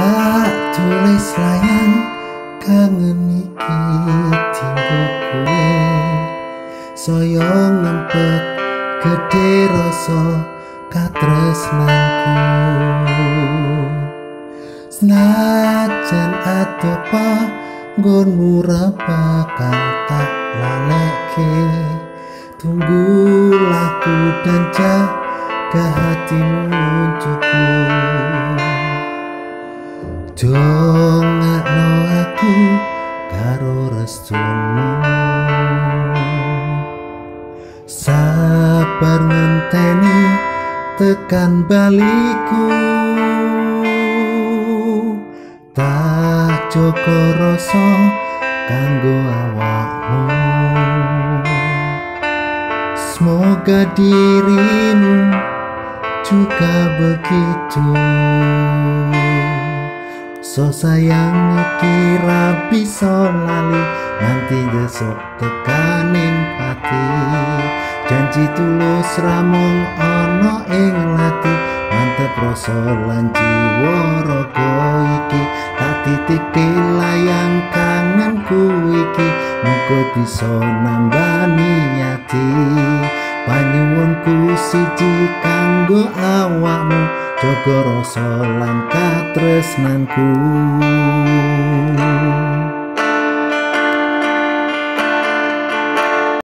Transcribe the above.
Tak tulis layang kangen iki tinggo kowe, saya ngempet gede rasa katresnanku. Senajan adopa nggonmu ra bakal tak lalekke, tunggulah ku dan jaga hatimu untukku. Dongakno aku karo restumu, sabar ngenteni tekan baliku. Tak joko rasa kanggo awakmu, semoga dirimu juga begitu. So sayang iki ra bisa lali, nanti besok tekaning pati. Janji tulus ramung ana ing lati, mantep rasa lan jiwa raga iki. Tak titipi layang kangenku iki, muga bisa nambani ati. Panyuwunku siji kanggo awakmu, jaga rasa lan katresnanku.